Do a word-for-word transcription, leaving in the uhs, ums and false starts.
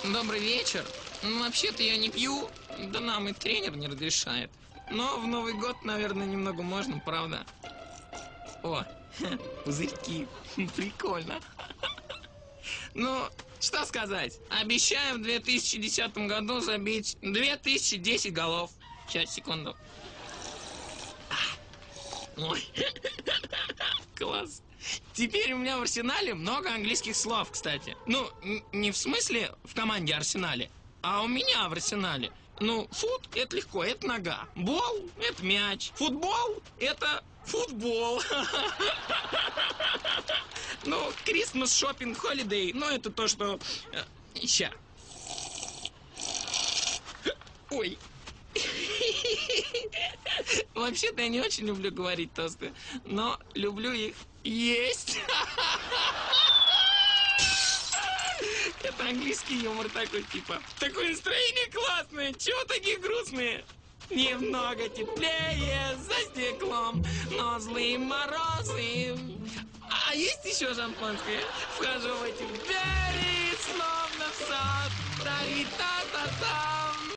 Добрый вечер. Ну, вообще-то я не пью, да нам и тренер не разрешает. Но в Новый год, наверное, немного можно, правда? О, пузырьки. Прикольно. Ну, что сказать. Обещаю в две тысячи десятом году забить две тысячи десять голов. Сейчас, секунду. Ой, класс. Теперь у меня в арсенале много английских слов, кстати. Ну, не в смысле в команде Арсенале, а у меня в арсенале. Ну, фут – это легко, это нога. Бол – это мяч. Футбол – это футбол. Ну, Christmas Shopping Holiday, ну, это то, что... Ща. Ой. Вообще-то я не очень люблю говорить тосты, но люблю их есть. Это английский юмор такой, типа. Такое настроение классное, чего такие грустные? Немного теплее за стеклом, но злые морозы. А есть еще шампанское? Вхожу в эти двери, словно в сад. Та-та-та-та.